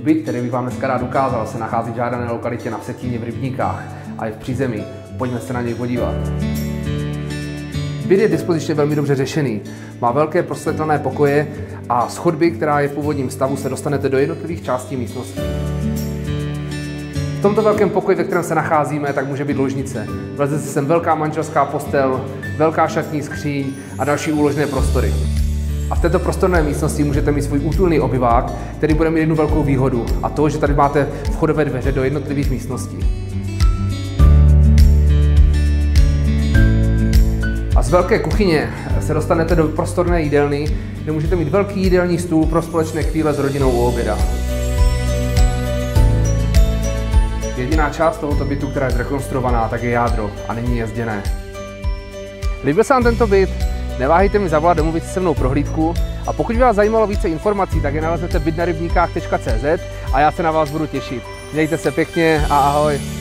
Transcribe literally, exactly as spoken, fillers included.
Byt, který bych vám dneska rád ukázal, se nachází v žádané lokalitě na Vsetíně v Rybníkách a je v přízemí. Pojďme se na něj podívat. Byt je dispozičně velmi dobře řešený. Má velké prosvětlené pokoje a z chodby, která je v původním stavu, se dostanete do jednotlivých částí místnosti. V tomto velkém pokoji, ve kterém se nacházíme, tak může být ložnice. Vleze se sem velká manželská postel, velká šatní skříň a další úložné prostory. A v této prostorné místnosti můžete mít svůj útulný obyvák, který bude mít jednu velkou výhodu, a to, že tady máte vchodové dveře do jednotlivých místností. A z velké kuchyně se dostanete do prostorné jídelny, kde můžete mít velký jídelní stůl pro společné chvíle s rodinou u oběda. Jediná část tohoto bytu, která je zrekonstruovaná, tak je jádro a není jezděné. Líbil se vám tento byt? Neváhejte mi zavolat, domluvit si se mnou prohlídku, a pokud by vás zajímalo více informací, tak je naleznete byt na rybníkách tečka cé zet a já se na vás budu těšit. Mějte se pěkně a ahoj!